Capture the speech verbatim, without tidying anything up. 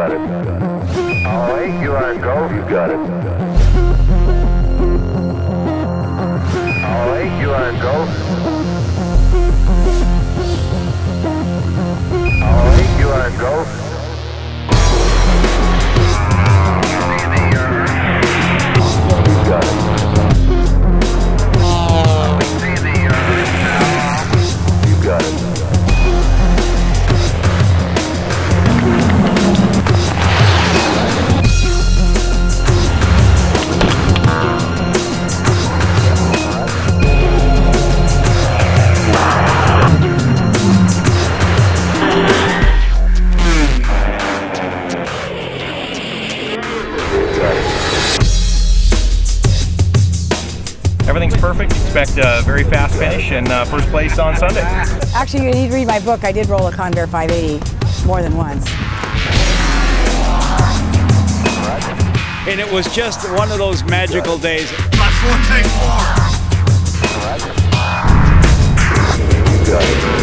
got it. All right, you are go. You got it. All right, you are go. All right, you are go. You got it. We see the Earth now. You got it. Everything's perfect. Expect a very fast finish and uh, first place on Sunday. Actually, you need to read my book. I did roll a Convair five eighty more than once. And it was just one of those magical days. Last one, take four. You got it.